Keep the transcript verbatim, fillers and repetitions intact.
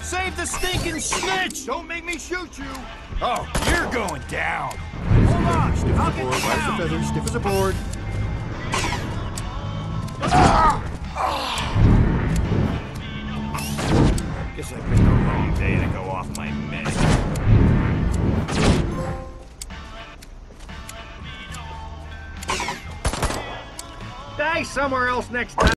Save the stinking snitch! Don't make me shoot you! Oh, you're going down! Hold on! Stiff as I'll a get board, you light as a down! feather, stiff as a board. Guess I picked the wrong day to go off my meds. Die somewhere else next time.